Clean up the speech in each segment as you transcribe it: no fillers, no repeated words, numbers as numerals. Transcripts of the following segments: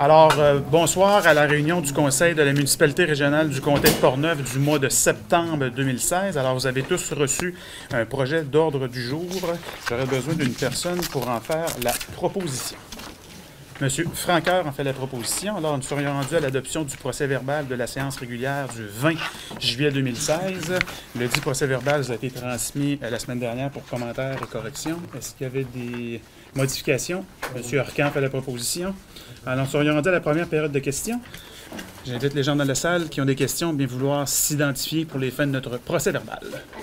Alors, bonsoir à la réunion du Conseil de la municipalité régionale du comté de Portneuf du mois de septembre 2016. Alors, vous avez tous reçu un projet d'ordre du jour. J'aurais besoin d'une personne pour en faire la proposition. Monsieur Franqueur en fait la proposition. Alors, nous serions rendus à l'adoption du procès-verbal de la séance régulière du 20 juillet 2016. Le dit procès-verbal vous a été transmis la semaine dernière pour commentaires et corrections. Est-ce qu'il y avait des modifications? Monsieur Arcan fait la proposition. Alors, nous serions rendus à la première période de questions. J'invite les gens dans la salle qui ont des questions bien vouloir s'identifier pour les fins de notre procès-verbal.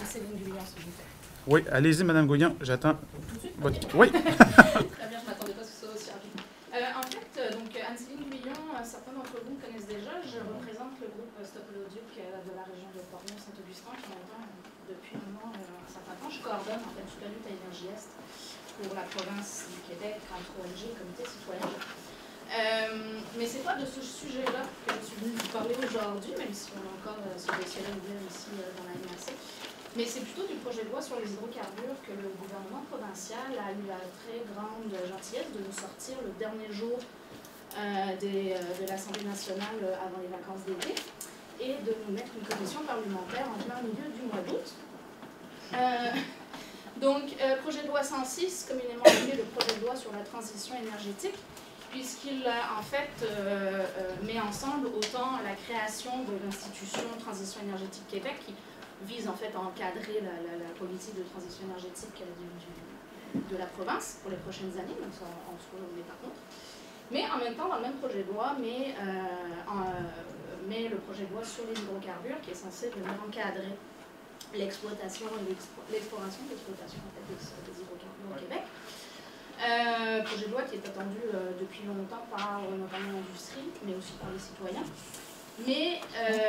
Oui, allez-y, Mme Gouillon. J'attends. Oui. Très bien, je ne m'attendais pas à ce que ce soit aussi rapide. En fait, donc Anne-Céline Guillon, certains d'entre vous me connaissent déjà. Je représente le groupe Stop l'Auduc de la région de Portneuf-Saint-Augustin qui m'entend depuis maintenant un certain temps. Je coordonne en fait toute la lutte à Énergie Est pour la province du Québec entre ONG et Comité citoyen. Mais c'est pas de ce sujet-là que je suis venue vous parler aujourd'hui, même si on a encore ce dossier-là ouvert ici dans la MRC. Mais c'est plutôt du projet de loi sur les hydrocarbures que le gouvernement provincial a eu la très grande gentillesse de nous sortir le dernier jour de l'Assemblée nationale avant les vacances d'été et de nous mettre une commission parlementaire en plein milieu du mois d'août. Projet de loi 106, communément appelé le projet de loi sur la transition énergétique, puisqu'il en fait met ensemble autant la création de l'institution Transition énergétique Québec qui vise en fait à encadrer la politique de transition énergétique de la province pour les prochaines années, donc ça en soi on est par contre. Mais en même temps, dans le même projet de loi, met le projet de loi sur les hydrocarbures qui est censé venir encadrer l'exploitation et l'exploration des hydrocarbures au Québec. Projet de loi qui est attendu depuis longtemps par notamment l'industrie, mais aussi par les citoyens. Mais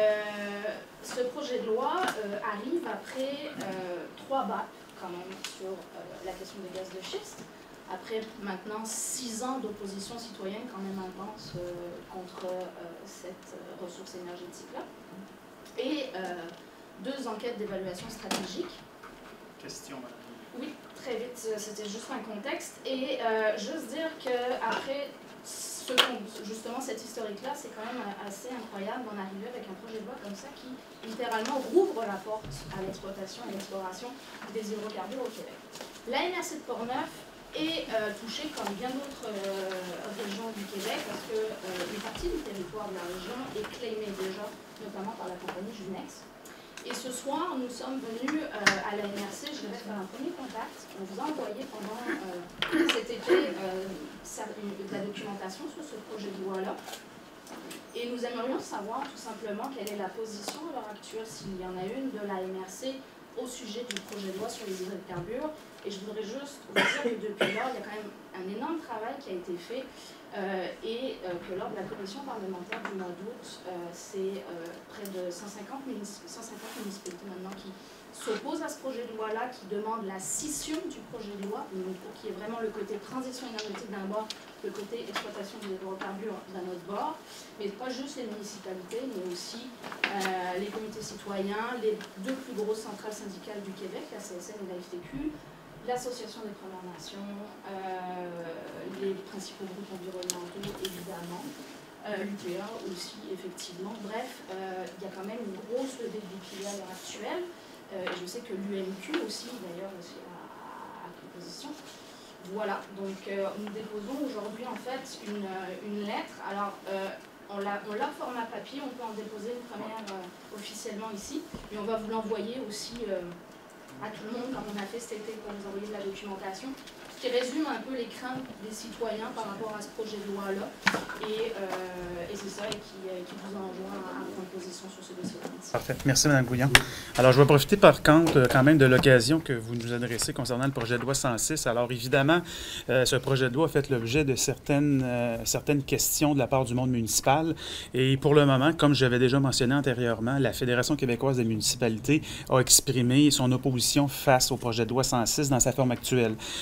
ce projet de loi arrive après 3 BAP quand même sur la question des gaz de schiste, après maintenant 6 ans d'opposition citoyenne quand même intense contre cette ressource énergétique-là, et 2 enquêtes d'évaluation stratégique. Question, madame. Oui, très vite, c'était juste un contexte. Et juste dire qu'après justement cette historique-là, c'est quand même assez incroyable d'en arriver avec un projet de loi comme ça qui littéralement rouvre la porte à l'exploitation et l'exploration des hydrocarbures au Québec. La MRC de Portneuf est touchée comme bien d'autres régions du Québec parce qu'une partie du territoire de la région est claimée déjà, notamment par la compagnie Junex. Et ce soir, nous sommes venus à la MRC, je vais faire un premier contact. On vous a envoyé pendant cet été de la documentation sur ce projet de loi-là. Et nous aimerions savoir tout simplement quelle est la position à l'heure actuelle, s'il y en a une, de la MRC au sujet du projet de loi sur les hydrocarbures. Et je voudrais juste vous dire que depuis lors, il y a quand même un énorme travail qui a été fait et que lors de la commission parlementaire du mois d'août, c'est près de 150 municipalités maintenant qui s'opposent à ce projet de loi-là, qui demandent la scission du projet de loi, donc, qui est vraiment le côté transition énergétique d'un bord, le côté exploitation des hydrocarbures d'un autre bord, mais pas juste les municipalités, mais aussi les comités citoyens, les 2 plus grosses centrales syndicales du Québec, la CSN et la FTQ, l'Association des Premières Nations, les principaux groupes environnementaux, évidemment, l'UPA aussi, effectivement. Bref, il y a quand même une grosse levée de bouclier à l'heure actuelle. Je sais que l'UMQ aussi, d'ailleurs, aussi a pris position. Voilà, donc nous déposons aujourd'hui en fait une lettre. Alors, on l'a format papier, on peut en déposer une première officiellement ici, mais on va vous l'envoyer aussi à tout le monde, comme on a fait cet été pour vous envoyer de la documentation, qui résume un peu les craintes des citoyens par rapport à ce projet de loi-là. Et c'est ça, et qui vous enjoint à prendre position sur ce dossier-là. Parfait. Merci, Mme Gouillon. Alors, je vais profiter par contre quand même de l'occasion que vous nous adressez concernant le projet de loi 106. Alors, évidemment, ce projet de loi a fait l'objet de certaines questions de la part du monde municipal. Et pour le moment, comme j'avais déjà mentionné antérieurement, la Fédération québécoise des municipalités a exprimé son opposition face au projet de loi 106 dans sa forme actuelle.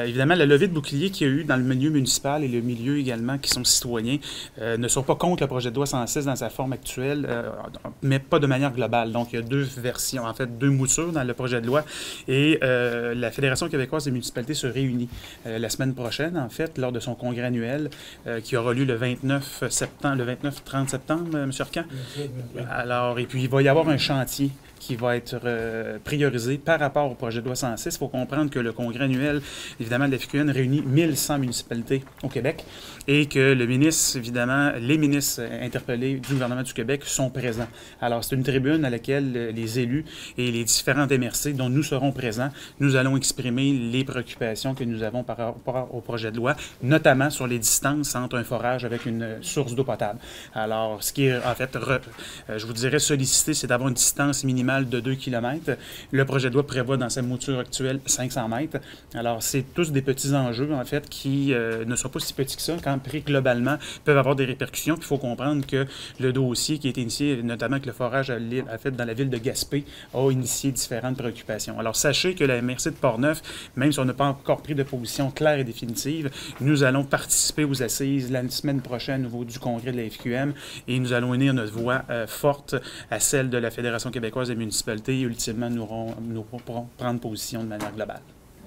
Évidemment, la levée de bouclier qu'il y a eu dans le milieu municipal et le milieu également qui sont citoyens ne sont pas contre le projet de loi 106 dans sa forme actuelle, mais pas de manière globale. Donc, il y a deux versions, en fait, deux moutures dans le projet de loi. Et la Fédération québécoise des municipalités se réunit la semaine prochaine, en fait, lors de son congrès annuel qui aura lieu le 29-30 septembre, M. Arcan. Alors, et puis, il va y avoir un chantier qui va être priorisé par rapport au projet de loi 106. Il faut comprendre que le congrès annuel, évidemment, de la FQN réunit 1100 municipalités au Québec et que le ministre, évidemment, les ministres interpellés du gouvernement du Québec sont présents. Alors, c'est une tribune à laquelle les élus et les différents MRC dont nous serons présents, nous allons exprimer les préoccupations que nous avons par rapport au projet de loi, notamment sur les distances entre un forage avec une source d'eau potable. Alors, ce qui est, en fait, je vous dirais, sollicité, c'est d'avoir une distance minimale de 2 km. Le projet de loi prévoit dans sa mouture actuelle 500 mètres. Alors, c'est tous des petits enjeux, en fait, qui ne sont pas si petits que ça, quand pris globalement, peuvent avoir des répercussions. Puis il faut comprendre que le dossier qui a été initié, notamment avec le forage à fait dans la ville de Gaspé, a initié différentes préoccupations. Alors, sachez que la MRC de Portneuf, même si on n'a pas encore pris de position claire et définitive, nous allons participer aux assises la semaine prochaine au niveau du congrès de la FQM et nous allons unir notre voix forte à celle de la Fédération québécoise des municipalités et ultimement, nous pourrons prendre position de manière globale.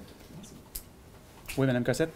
Oui, Mme Cossette?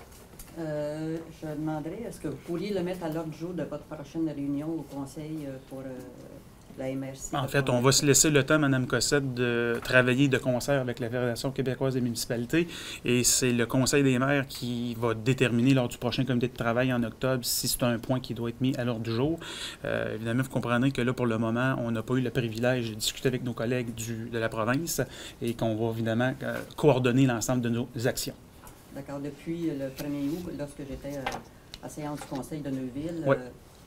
Je demanderais, est-ce que vous pourriez le mettre à l'ordre du jour de votre prochaine réunion au Conseil pour la MRC? En fait, on va se laisser le temps, Mme Cossette, de travailler de concert avec la Fédération québécoise des municipalités et c'est le Conseil des maires qui va déterminer lors du prochain comité de travail en octobre si c'est un point qui doit être mis à l'ordre du jour. Évidemment, vous comprenez que là, pour le moment, on n'a pas eu le privilège de discuter avec nos collègues de la province et qu'on va évidemment coordonner l'ensemble de nos actions. D'accord. Depuis le 1er août, lorsque j'étais à séance du Conseil de Neuville, oui.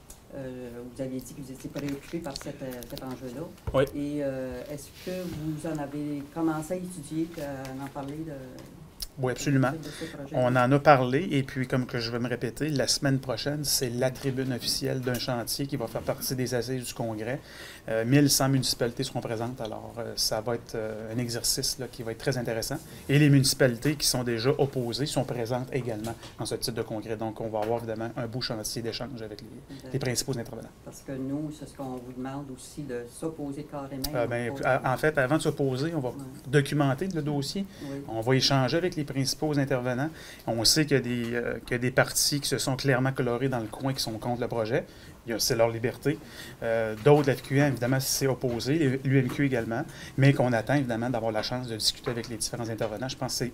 Vous aviez dit que vous étiez préoccupé par cet enjeu-là. Oui. Et est-ce que vous en avez commencé à étudier, à en parler de... Oui, absolument. On en a parlé et puis, comme que je vais me répéter, la semaine prochaine, c'est la tribune officielle d'un chantier qui va faire partie des assises du Congrès. 1100 municipalités seront présentes, alors ça va être un exercice là, qui va être très intéressant. Et les municipalités qui sont déjà opposées sont présentes également dans ce type de congrès. Donc, on va avoir évidemment un beau chantier d'échange avec les principaux intervenants. Parce que nous, c'est ce qu'on vous demande aussi, de s'opposer carrément. En fait, avant de s'opposer, on va documenter le dossier. Oui. On va échanger avec les principaux intervenants. On sait qu'il y a des partis qui se sont clairement colorés dans le coin qui sont contre le projet. C'est leur liberté. D'autres, la FQM, évidemment, s'est opposé, l'UMQ également, mais qu'on attend, évidemment, d'avoir la chance de discuter avec les différents intervenants. Je pense que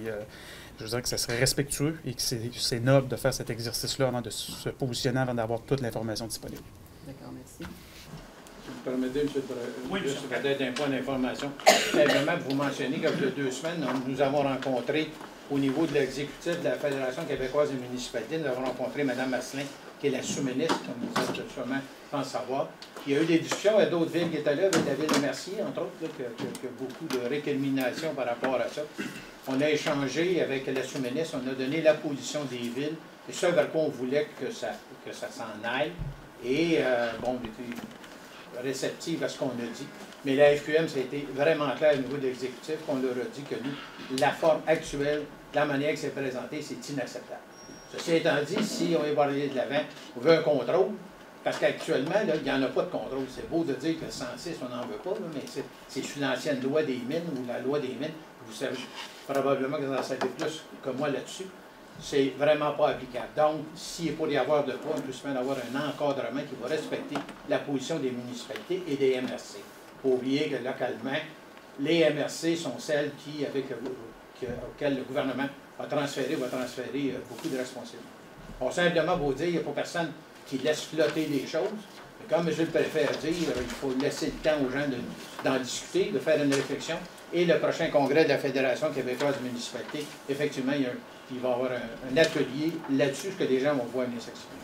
je dirais que ce serait respectueux et que c'est noble de faire cet exercice-là avant de se positionner, avant d'avoir toute l'information disponible. D'accord, merci. Si vous permettez, M. le Oui, Président, peut-être un point d'information. Simplement, vous mentionnez qu'il y a 2 semaines, nous avons rencontré au niveau de l'exécutif de la Fédération québécoise des municipalités, nous avons rencontré Mme Masselin, qui est la sous-ministre, comme vous êtes sûrement sans savoir. Il y a eu des discussions avec d'autres villes qui étaient là, avec la ville de Mercier, entre autres, là, qui a beaucoup de récriminations par rapport à ça. On a échangé avec la sous-ministre, on a donné la position des villes, et ce vers quoi on voulait que ça s'en aille. Et, bon, on était réceptive à ce qu'on a dit. Mais la FQM, ça a été vraiment clair au niveau de l'exécutif, qu'on leur a dit que nous, la forme actuelle, la manière que c'est présenté, c'est inacceptable. Ceci étant dit, si on va aller de l'avant, on veut un contrôle, parce qu'actuellement, il n'y en a pas de contrôle. C'est beau de dire que 106, on n'en veut pas, là, mais c'est sous l'ancienne loi des mines ou la loi des mines. Vous savez probablement que vous en savez plus que moi là-dessus. C'est vraiment pas applicable. Donc, s'il faut y avoir de quoi, on peut se faire avoir un encadrement qui va respecter la position des municipalités et des MRC. Il ne faut oublier que localement, les MRC sont celles auxquelles le gouvernement va transférer beaucoup de responsabilités. On simplement vous dire, il n'y a pas personne qui laisse flotter les choses. Mais comme je le préfère dire, il faut laisser le temps aux gens d'en discuter, de faire une réflexion. Et le prochain congrès de la Fédération québécoise des municipalités, effectivement, il va y avoir un atelier là-dessus, que les gens vont pouvoir venir s'exprimer.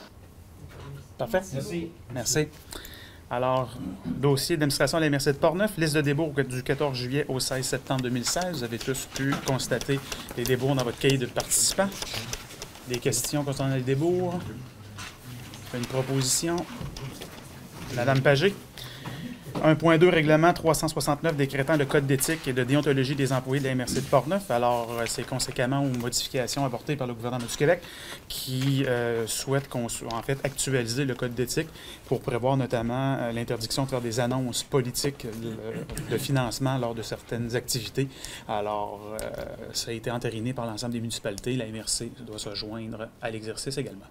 Parfait. Merci. Merci. Alors, dossier d'administration à la MRC de Portneuf, liste de débours du 14 juillet au 16 septembre 2016. Vous avez tous pu constater les débours dans votre cahier de participants. Des questions concernant les débours? Une proposition? Madame Pagé? 1.2, règlement 369 décrétant le code d'éthique et de déontologie des employés de la MRC de Portneuf. Alors, c'est conséquemment aux modifications apportées par le gouvernement du Québec qui souhaite en fait actualiser le code d'éthique pour prévoir notamment l'interdiction de faire des annonces politiques de financement lors de certaines activités. Alors, ça a été entériné par l'ensemble des municipalités. La MRC doit se joindre à l'exercice également.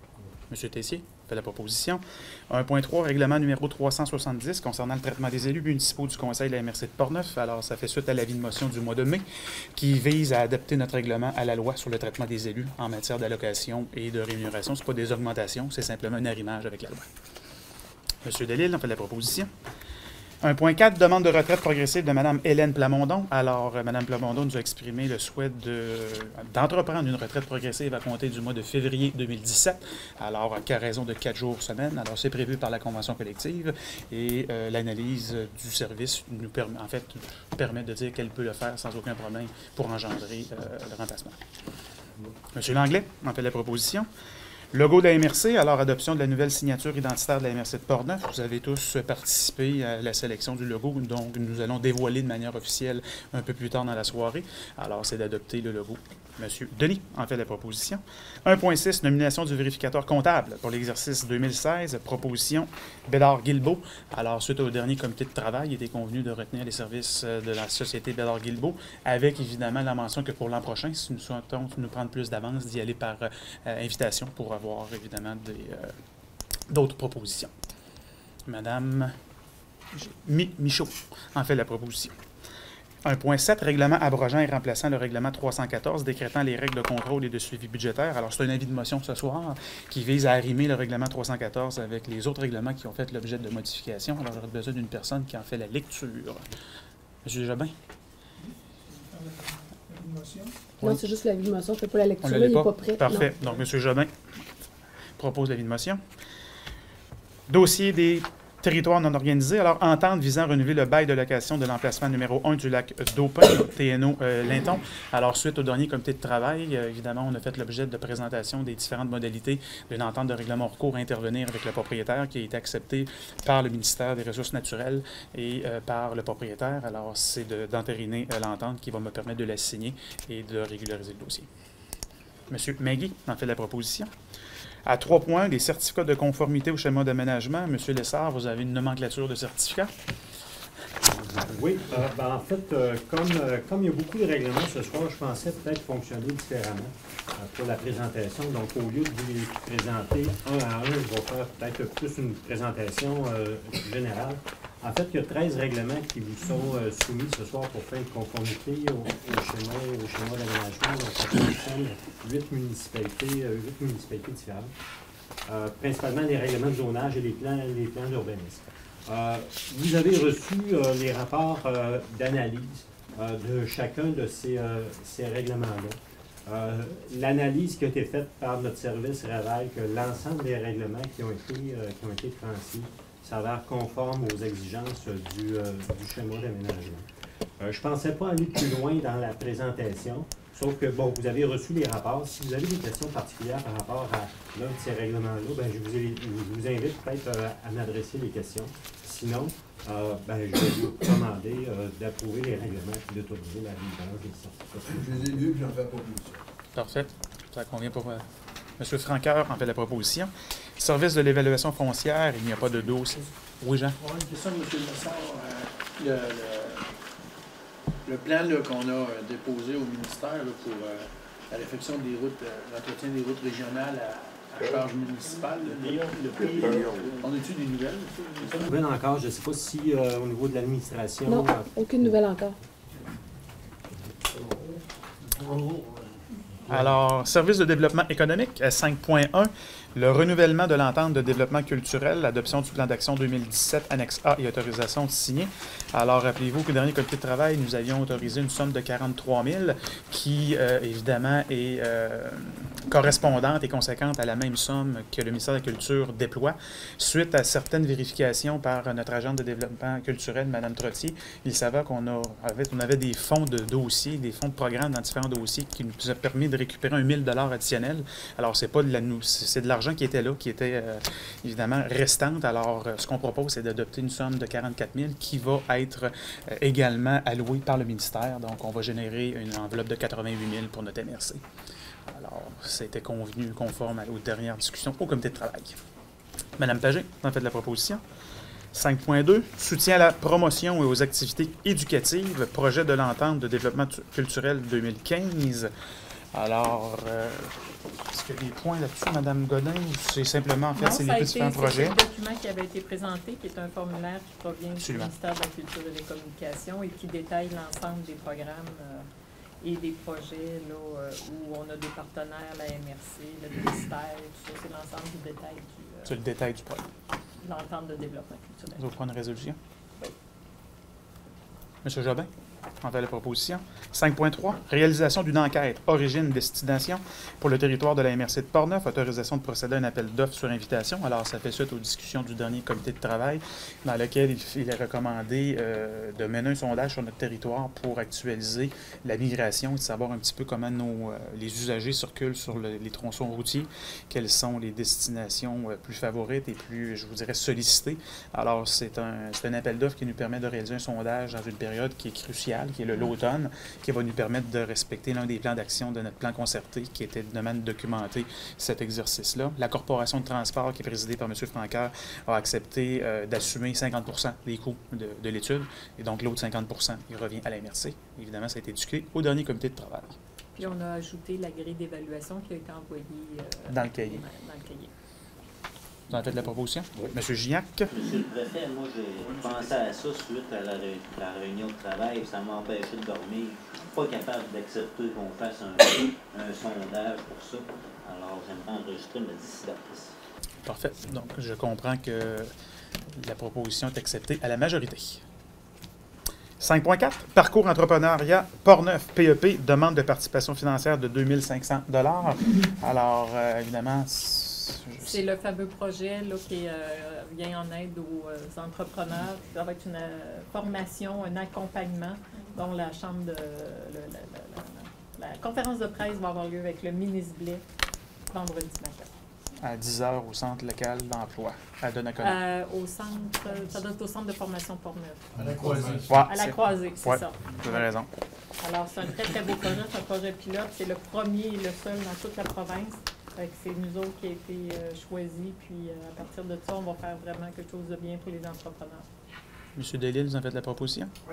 M. Tessier fait la proposition. 1.3, règlement numéro 370 concernant le traitement des élus municipaux du Conseil de la MRC de Portneuf. Alors, ça fait suite à l'avis de motion du mois de mai qui vise à adapter notre règlement à la loi sur le traitement des élus en matière d'allocation et de rémunération. Ce n'est pas des augmentations, c'est simplement un arrimage avec la loi. M. Delisle en fait la proposition. 1.4, demande de retraite progressive de Mme Hélène Plamondon. Alors, Mme Plamondon nous a exprimé le souhait d'entreprendre une retraite progressive à compter du mois de février 2017, alors qu'à raison de 4 jours semaine. Alors, c'est prévu par la convention collective et l'analyse du service nous permet de dire qu'elle peut le faire sans aucun problème pour engendrer le remplacement. M. Langlais en fait la proposition. Logo de la MRC, alors adoption de la nouvelle signature identitaire de la MRC de Portneuf. Vous avez tous participé à la sélection du logo, donc nous allons dévoiler de manière officielle un peu plus tard dans la soirée. Alors, c'est d'adopter le logo. M. Denis en fait la proposition. 1.6, nomination du vérificateur comptable pour l'exercice 2016. Proposition Bédard-Guilbeault. Alors, suite au dernier comité de travail, il était convenu de retenir les services de la société Bédard-Guilbeault, avec évidemment la mention que pour l'an prochain, si nous souhaitons nous prendre plus d'avance, d'y aller par invitation pour avoir évidemment d'autres propositions. Madame Michaud en fait la proposition. 1.7, règlement abrogeant et remplaçant le règlement 314 décrétant les règles de contrôle et de suivi budgétaire. Alors, c'est un avis de motion ce soir qui vise à arrimer le règlement 314 avec les autres règlements qui ont fait l'objet de modifications. Alors, j'aurais besoin d'une personne qui en fait la lecture. M. Jobin? Non, c'est juste l'avis de motion. Je ne fais pas la lecture. Il n'est pas prêt. Parfait. Non. Donc, M. Jobin propose l'avis de motion. Dossier des territoire non organisé. Alors, entente visant à renouveler le bail de location de l'emplacement numéro 1 du lac d'Aupin, TNO Linton. Alors, suite au dernier comité de travail, évidemment, on a fait l'objet de présentation des différentes modalités d'une entente de règlement en recours à intervenir avec le propriétaire qui a été acceptée par le ministère des Ressources naturelles et par le propriétaire. Alors, c'est d'entériner l'entente qui va me permettre de la signer et de régulariser le dossier. M. Magui en fait la proposition. À 3 points, les certificats de conformité au schéma d'aménagement. M. Lessard, vous avez une nomenclature de certificats? Oui, en fait, comme il y a beaucoup de règlements ce soir, je pensais peut-être fonctionner différemment pour la présentation. Donc, au lieu de vous les présenter un à un, je vais faire peut-être plus une présentation générale. En fait, il y a 13 règlements qui vous sont soumis ce soir pour faire une conformité au schéma d'aménagement. Donc, ça concerne 8 municipalités différentes. Principalement les règlements de zonage et les plans d'urbanisme. Vous avez reçu les rapports d'analyse de chacun de ces règlements-là. L'analyse qui a été faite par notre service révèle que l'ensemble des règlements qui ont été transmis s'avèrent conformes aux exigences du schéma d'aménagement. Je ne pensais pas aller plus loin dans la présentation, sauf que, bon, vous avez reçu les rapports. Si vous avez des questions particulières par rapport à l'un de ces règlements-là, ben, je vous invite peut-être à m'adresser les questions. Sinon, je vais vous demander d'approuver les règlements et d'autoriser la résidence des certificats. Je les ai lus et j'en fais la proposition. Parfait. Ça convient pour M. Franqueur en fait la proposition. Service de l'évaluation foncière, il n'y a pas de dossier. Oui, Jean? Oui, une question, M. Lessard. Le plan qu'on a déposé au ministère là, pour la réfection des routes, l'entretien des routes régionales à charge municipale, on a-tu des nouvelles? Pas de nouvelles encore. Je ne sais pas si au niveau de l'administration... Non, aucune nouvelle encore. Alors, service de développement économique, 5.1, le renouvellement de l'entente de développement culturel, l'adoption du plan d'action 2017, annexe A et autorisation signée. Alors, rappelez-vous qu'au dernier comité de travail, nous avions autorisé une somme de 43 000 qui, évidemment, est correspondante et conséquente à la même somme que le ministère de la Culture déploie. Suite à certaines vérifications par notre agente de développement culturel, Mme Trottier, il s'avère qu'on avait des fonds de dossiers, des fonds de programme dans différents dossiers qui nous a permis de récupérer 1 000 $ additionnels. Alors, c'est pas de c'est de l'argent l'argent qui était là, qui était évidemment restante. Alors, ce qu'on propose, c'est d'adopter une somme de 44 000 qui va être également allouée par le ministère. Donc, on va générer une enveloppe de 88 000 pour notre MRC. Alors, c'était convenu conforme aux dernières discussions au comité de travail. Madame Pagé, vous en faites la proposition. 5.2, soutien à la promotion et aux activités éducatives, projet de l'entente de développement culturel 2015. Alors, est-ce qu'il y a des points là-dessus, Mme Godin, ou c'est simplement, en fait, c'est les différents projets? C'est le document qui avait été présenté, qui est un formulaire qui provient du ministère de la Culture et des Communications et qui détaille l'ensemble des programmes et des projets là, où on a des partenaires, la MRC, le ministère, tout ça. C'est l'ensemble du détail c'est le détail du projet. L'entente de développement culturel. Vous prenez une résolution? Oui. M. Jobin, en fait la proposition. 5.3, réalisation d'une enquête origine-destination pour le territoire de la MRC de Portneuf, autorisation de procéder à un appel d'offres sur invitation. Alors, ça fait suite aux discussions du dernier comité de travail dans lequel il est recommandé de mener un sondage sur notre territoire pour actualiser la migration et de savoir un petit peu comment les usagers circulent sur les tronçons routiers, quelles sont les destinations plus favorites et plus, je vous dirais, sollicitées. Alors, c'est un appel d'offres qui nous permet de réaliser un sondage dans une période qui est cruciale, qui est l'automne, qui va nous permettre de respecter l'un des plans d'action de notre plan concerté, qui était de même documenter cet exercice-là. La corporation de transport, qui est présidée par M. Francaire, a accepté d'assumer 50 des coûts de l'étude, et donc l'autre 50 il revient à la MRC. Évidemment, ça a été discuté au dernier comité de travail. Puis on a ajouté la grille d'évaluation qui a été envoyée dans le cahier. Vous en faites la proposition? Oui. M. Gignac. Monsieur le préfet, moi, j'ai pensé à ça suite à la réunion de travail. Ça m'a empêché de dormir. Je ne suis pas capable d'accepter qu'on fasse un sondage pour ça. Alors, j'aimerais enregistrer ma dissidence. Parfait. Donc, je comprends que la proposition est acceptée à la majorité. 5.4, parcours entrepreneuriat Portneuf, PEP, demande de participation financière de 2 500 $. Alors, évidemment, c'est le fameux projet là, qui vient en aide aux entrepreneurs avec une formation, un accompagnement dont la chambre de la conférence de presse va avoir lieu avec le ministre Blais vendredi matin. À 10h au centre local d'emploi à Donnacona. Au centre, ça doit être au centre de formation Portneuf. À la Croisée. Ouais, à la Croisée, c'est ça. Vous avez raison. Alors, c'est un très, très beau projet, c'est un projet pilote. C'est le premier et le seul dans toute la province. C'est nous autres qui a été choisis, puis à partir de ça, on va faire vraiment quelque chose de bien pour les entrepreneurs. M. Delisle, vous en faites la proposition? Oui.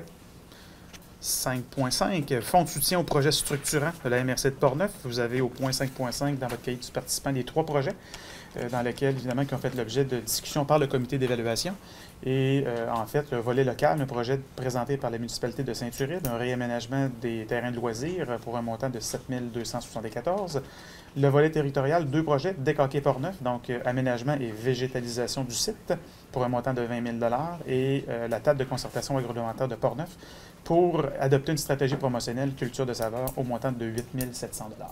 5.5, fonds de soutien aux projets structurants de la MRC de Portneuf. Vous avez au point 5.5 dans votre cahier du participant les 3 projets dans lesquels, évidemment, qui ont fait l'objet de discussions par le comité d'évaluation. Et en fait, le volet local, un projet présenté par la municipalité de Saint-Uride, un réaménagement des terrains de loisirs pour un montant de 7 274. Le volet territorial, 2 projets, décaqué Portneuf, donc aménagement et végétalisation du site pour un montant de 20 000 $ et la table de concertation agroalimentaire de Portneuf pour adopter une stratégie promotionnelle culture de saveur au montant de 8 700 $.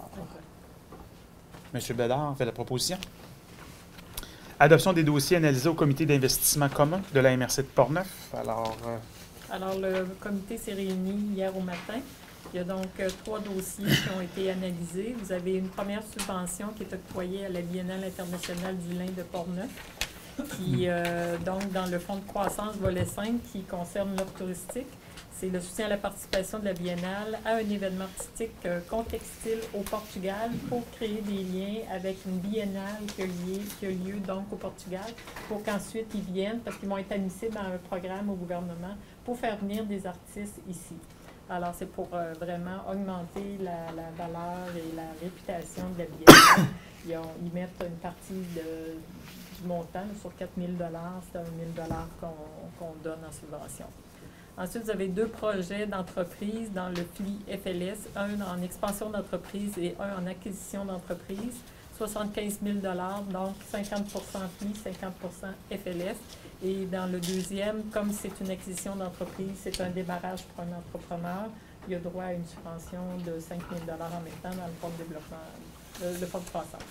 M. Bédard fait la proposition. Adoption des dossiers analysés au comité d'investissement commun de la MRC de Portneuf. Alors, le comité s'est réuni hier au matin. Il y a donc 3 dossiers qui ont été analysés. Vous avez une première subvention qui est octroyée à la Biennale internationale du lin de Portneuf, qui, donc, dans le fonds de croissance volet 5, qui concerne l'offre touristique. C'est le soutien à la participation de la Biennale à un événement artistique contextile au Portugal pour créer des liens avec une biennale qui a lieu donc au Portugal pour qu'ensuite ils viennent, parce qu'ils vont être admissés dans un programme au gouvernement pour faire venir des artistes ici. Alors, c'est pour vraiment augmenter la valeur et la réputation de la Biennale. Ils mettent une partie du montant sur 4 000 $, c'est 1 000 $ qu'on donne en subvention. Ensuite, vous avez 2 projets d'entreprise dans le pli FLS, un en expansion d'entreprise et un en acquisition d'entreprise, 75 000 $, donc 50 pli, 50 FLS. Et dans le deuxième, comme c'est une acquisition d'entreprise, c'est un démarrage pour un entrepreneur, il a droit à une subvention de 5 000 $ en même temps dans le fonds de développement, le fonds de croissance.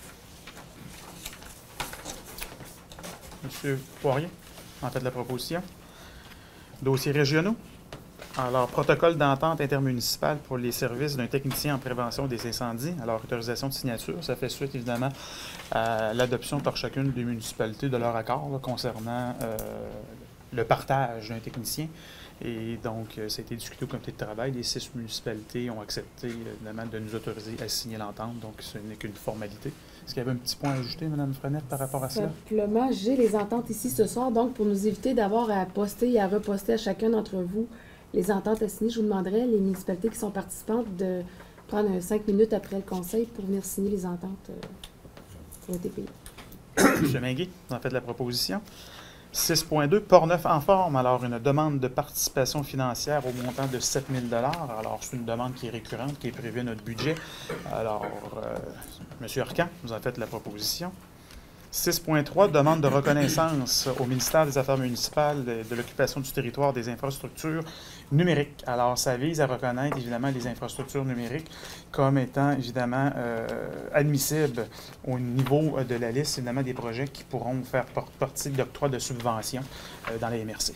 M. Poirier, en fait la proposition. Dossiers régionaux. Alors, protocole d'entente intermunicipale pour les services d'un technicien en prévention des incendies. Alors, autorisation de signature, ça fait suite évidemment à l'adoption par chacune des municipalités de leur accord là, concernant le partage d'un technicien. Et donc, ça a été discuté au comité de travail. Les 6 municipalités ont accepté évidemment de nous autoriser à signer l'entente, donc ce n'est qu'une formalité. Est-ce qu'il y avait un petit point à ajouter, Mme Frenette, par rapport à cela? Simplement, j'ai les ententes ici ce soir, donc pour nous éviter d'avoir à poster et à reposter à chacun d'entre vous les ententes à signer, je vous demanderai, les municipalités qui sont participantes, de prendre 5 minutes après le conseil pour venir signer les ententes pour le TPI. M. Minguet, vous en faites la proposition. 6.2, Portneuf en forme. Alors, une demande de participation financière au montant de 7 000 $. Alors, c'est une demande qui est récurrente, qui est prévue à notre budget. Alors, M. Arcan, vous en faites la proposition. 6.3, demande de reconnaissance au ministère des Affaires municipales de l'occupation du territoire des infrastructures numériques. Alors, ça vise à reconnaître, évidemment, les infrastructures numériques comme étant, évidemment, admissibles au niveau de la liste, évidemment, des projets qui pourront faire partie de l'octroi de subventions dans la MRC.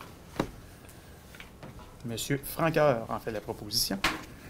M. Franqueur en fait la proposition.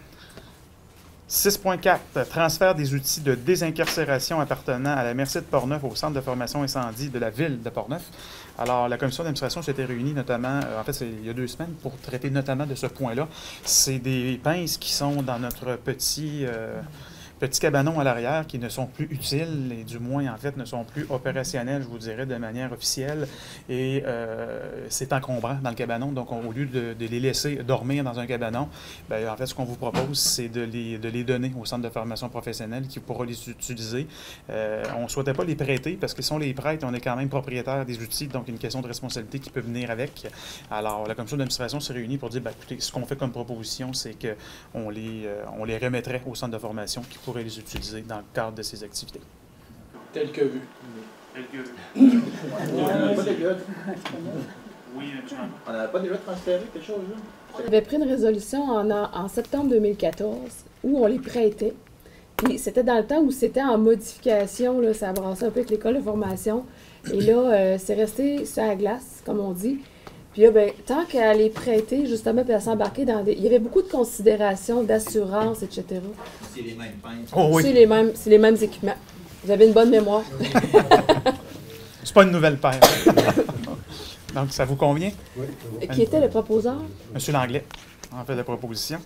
6.4, transfert des outils de désincarcération appartenant à la MRC de Portneuf au Centre de formation incendie de la ville de Portneuf. Alors, la commission d'administration s'était réunie notamment, en fait, il y a 2 semaines, pour traiter notamment de ce point-là. C'est des pinces qui sont dans notre petit cabanon à l'arrière qui ne sont plus utiles et du moins, en fait, ne sont plus opérationnels, je vous dirais, de manière officielle. Et c'est encombrant dans le cabanon. Donc, au lieu de les laisser dormir dans un cabanon, bien, en fait, ce qu'on vous propose, c'est de les donner au centre de formation professionnelle qui pourra les utiliser. On ne souhaitait pas les prêter parce que si on les prête, on est quand même propriétaire des outils. Donc, il y a une question de responsabilité qui peut venir avec. Alors, la commission d'administration s'est réunie pour dire, bien, écoutez, ce qu'on fait comme proposition, c'est qu'on les remettrait au centre de formation qui pourrait les utiliser dans le cadre de ces activités. Tel que vu. Tel que vu. On n'avait pas déjà... Oui, On n'avait pas déjà transféré quelque chose, là? On avait pris une résolution en septembre 2014 où on les prêtait. Puis c'était dans le temps où c'était en modification, là, ça brassait un peu avec l'école de formation. Et là, c'est resté sur la glace, comme on dit. Puis là, ben, tant qu'à les prêter, justement, puis à s'embarquer dans des... Il y avait beaucoup de considérations, d'assurance, etc. C'est les mêmes pinces. Oh, oui. C'est les mêmes équipements. Vous avez une bonne mémoire. C'est pas une nouvelle paire. Donc, ça vous convient? Oui. Qui était le proposeur? M. Langlais en fait la proposition.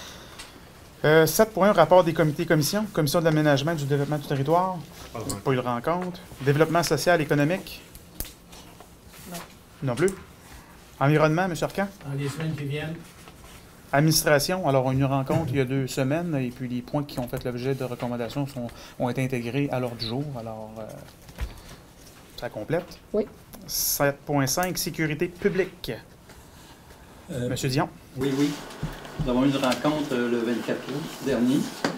7.1, rapport des comités et commissions. Commission de l'aménagement et du développement du territoire. Pas eu de rencontre. Développement social et économique. Non plus. Environnement, M. Arcan. Dans les semaines qui viennent. Administration, alors on a eu une rencontre il y a 2 semaines et puis les points qui ont fait l'objet de recommandations ont été intégrés à l'ordre du jour. Alors, ça complète. Oui. 7.5, sécurité publique. M. Dion. Oui. Nous avons eu une rencontre le 24 août dernier.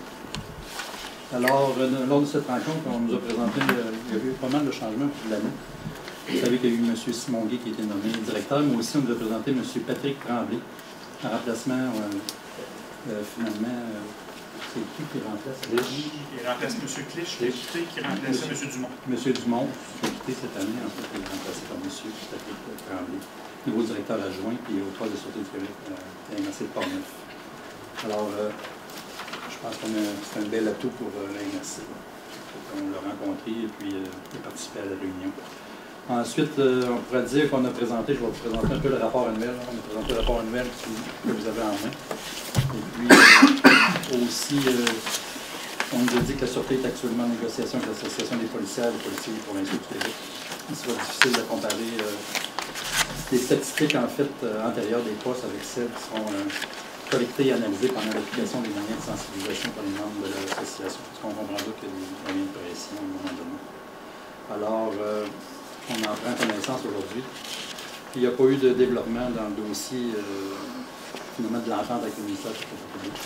Alors, lors de cette rencontre, on nous a présenté, il y a eu pas mal de changements au cours de l'année. Vous savez qu'il y a eu M. Simon Guy qui a été nommé directeur, mais aussi on nous a présenté M. Patrick Tremblay, en remplacement, finalement, c'est qui remplace? Il remplace M. Clich, qui remplaçait M. Dumont. M. Dumont, qui a quitté cette année, en fait, il est remplacé par M. Patrick Tremblay, nouveau directeur adjoint, puis au toit de sûreté du Québec à la MRC de Portneuf. Alors, je pense que c'est un bel atout pour la MRC. On l'a rencontré et puis il a participé à la réunion. Ensuite, on pourrait dire qu'on a présenté, je vais vous présenter un peu le rapport annuel. On a présenté le rapport annuel que vous avez en main. Et puis, aussi, on nous a dit que la Sûreté est actuellement en négociation avec l'Association des policiers et des policiers provinciaux du Québec. Il sera difficile de comparer les statistiques, en fait, antérieures des postes avec celles qui seront collectées et analysées pendant l'application des moyens de sensibilisation par les membres de l'association. Parce qu'on comprendra qu'il y a des moyens de pression à un moment donné. Alors, on en prend connaissance aujourd'hui. Il n'y a pas eu de développement dans le dossier finalement de l'entente avec le ministère de la Sécurité publique.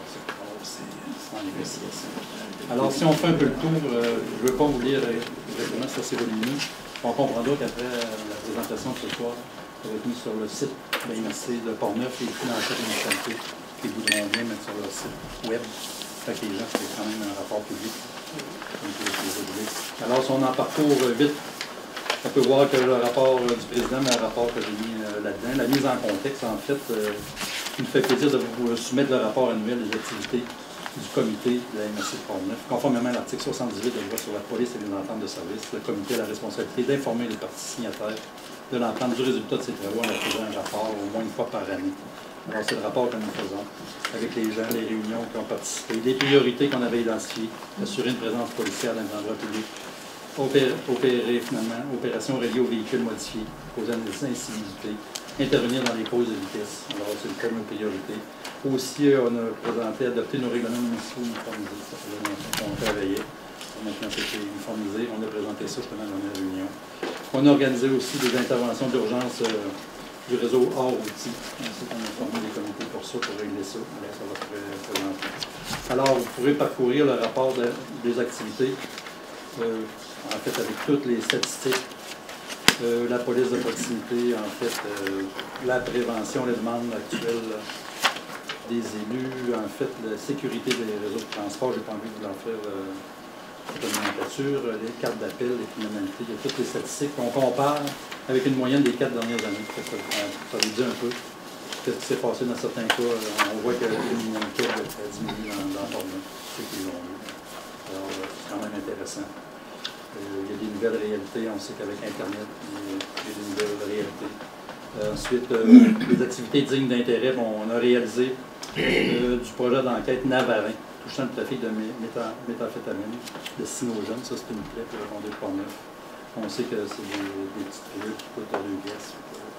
C'est en négociation. Alors, si on fait un peu le tour, je ne veux pas vous lire exactement, c'est assez volumineux. On comprendra qu'après la présentation de ce soir, ça va être mis sur le site de la MRC de Portneuf et puis dans chaque municipalité qui voudront bien mettre sur leur site web. Fait que les gens, c'est quand même un rapport public. Alors, si on en parcourt vite, on peut voir que le rapport du président, mais le rapport que j'ai mis là-dedans, la mise en contexte, en fait, Il me fait plaisir de vous soumettre le rapport annuel des activités du comité de la MRC de Portneuf. Conformément à l'article 78 de la loi sur la police et les ententes de service, le comité a la responsabilité d'informer les parties signataires de l'entente du résultat de ses travaux en leur faisant un rapport au moins une fois par année. Alors, c'est le rapport que nous faisons avec les gens, les réunions qui ont participé, les priorités qu'on avait identifiées, assurer une présence policière dans les endroits publics, opérer finalement, opérations reliées aux véhicules modifiés, causant des incivilités, intervenir dans les causes de vitesse. Alors, c'est le cas de nos priorités. Aussi, on a présenté, adopté nos règlements municipaux uniformisés. Ça faisait longtemps qu'on travaillait. Maintenant, c'était uniformisé. On a présenté ça justement dans la réunion. On a organisé aussi des interventions d'urgence du réseau hors outils. On a formé des comités pour ça, pour régler ça. Alors, ça va se présenter. Alors, vous pourrez parcourir le rapport des activités, en fait, avec toutes les statistiques. La police de proximité, en fait, la prévention, les demandes actuelles des élus, en fait, la sécurité des réseaux de transport, j'ai pas envie de vous en faire la nomenclature, les cartes d'appel, les criminalités, il y a toutes les statistiques qu'on compare avec une moyenne des 4 dernières années. Ça vous dit un peu ce qui s'est passé dans certains cas. On voit que la criminalité a diminué dans Portneuf, ceux qui l'ont vu. Alors, c'est quand même intéressant. Il y a des nouvelles réalités. On sait qu'avec Internet, il y a des nouvelles réalités. Ensuite, les activités dignes d'intérêt. Bon, on a réalisé du projet d'enquête Navarin, touchant le trafic de méthamphétamine, de cynogène. Ça, c'est une plaie pour le comté de Portneuf. On sait que c'est des petites pilules qui coûtent 2 pièces.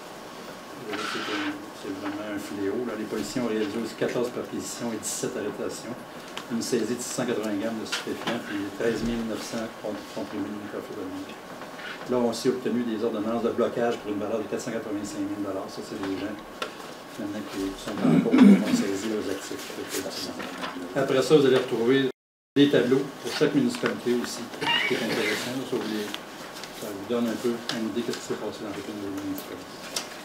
C'est vraiment un fléau. Là, les policiers ont réalisé aussi 14 perquisitions et 17 arrestations. Une saisie de 680 grammes de stupéfiants et 13 900 comprimés de méthamphétamine. Là, on a aussi obtenu des ordonnances de blocage pour une valeur de 485 000 $. Ça, c'est des gens maintenant qui sont en cours qui ont saisi leurs actifs. Après ça, vous allez retrouver des tableaux pour chaque municipalité aussi, qui est intéressant. Ça vous donne un peu une idée de ce qui s'est passé dans chacune de nos municipalités.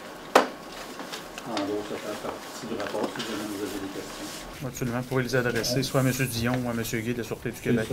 En gros, ça fait partie du rapport si jamais vous avez des questions. Absolument. Vous pourrez les adresser soit à M. Dion ou à M. Guy de la Sûreté du Québec.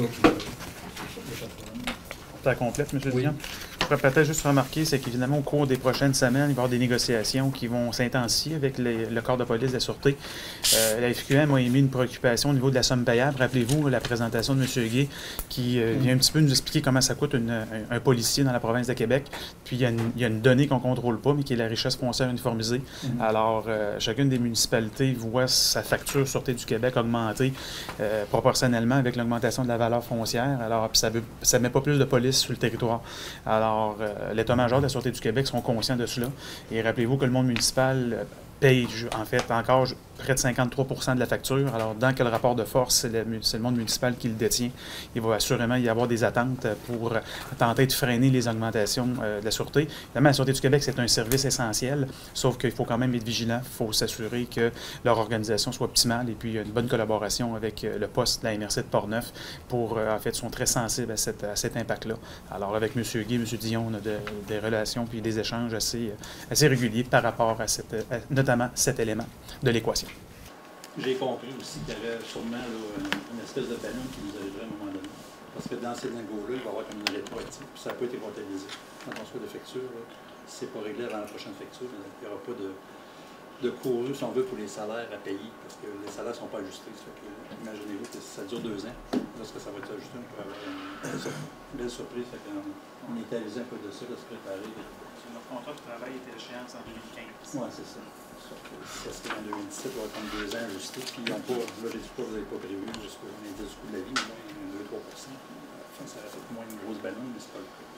Ça complète, M. Dion? Je pourrais peut-être juste remarquer, c'est qu'évidemment, au cours des prochaines semaines, il va y avoir des négociations qui vont s'intensifier avec le corps de police de la Sûreté. La FQM a émis une préoccupation au niveau de la somme payable. Rappelez-vous la présentation de M. Guy qui vient un petit peu nous expliquer comment ça coûte un policier dans la province de Québec. Puis, il y a une donnée qu'on ne contrôle pas, mais qui est la richesse foncière uniformisée. Alors, chacune des municipalités voit sa facture Sûreté du Québec augmenter proportionnellement avec l'augmentation de la valeur foncière. Alors, puis ça ne met pas plus de police sur le territoire. Alors, l'état-major de la Sûreté du Québec sont conscients de cela. Et rappelez-vous que le monde municipal paye, en fait, encore près de 53 % de la facture. Alors, dans quel rapport de force, c'est le monde municipal qui le détient. Il va assurément y avoir des attentes pour tenter de freiner les augmentations de la Sûreté. Évidemment, la Sûreté du Québec, c'est un service essentiel, sauf qu'il faut quand même être vigilant. Il faut s'assurer que leur organisation soit optimale et puis une bonne collaboration avec le poste de la MRC de Portneuf pour, en fait, sont très sensibles à cet impact-là. Alors, avec M. Guy, M. Dion, on a des relations puis des échanges assez réguliers par rapport à notamment cet élément de l'équation. J'ai compris aussi qu'il y avait sûrement là, une espèce de ballon qui nous arriverait à un moment donné. Parce que dans ces lingots-là, il va y avoir comme une rétroactive, puis ça n'a pas été comptabilisé. Quand on reçoit de facture, si ce n'est pas réglé avant la prochaine facture, il n'y aura pas de couru, si on veut, pour les salaires à payer, parce que les salaires ne sont pas ajustés. Imaginez-vous que ça dure 2 ans, lorsque ça va être ajusté, on peut avoir une belle surprise. On est avisé un peu de ça, de se préparer. Notre contrat de travail était échéance en 2015. Oui, c'est ça. Parce qu'en 2017, il va être 2 ans ajustés, puis ils n'ont pas, là, j'ai dit pas, vous n'avez pas prévu jusqu'au indice du coût de la vie, mais 2-3 %. Enfin, ça aurait fait moins une grosse ballonne, mais c'est pas le cas.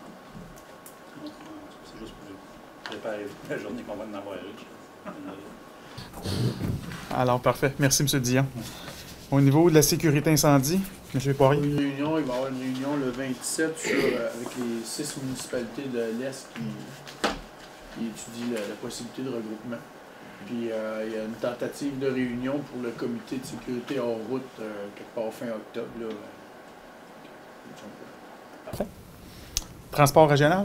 C'est juste pour préparer la journée qu'on va en avoir riche. Alors, parfait. Merci, M. Dion. Au niveau de la sécurité incendie, M. Poirier. Il va y avoir une réunion le 27 avec les 6 municipalités de l'Est qui étudient la possibilité de regroupement. Puis il y a une tentative de réunion pour le comité de sécurité hors route quelque part fin octobre. Là. Parfait. Transport régional?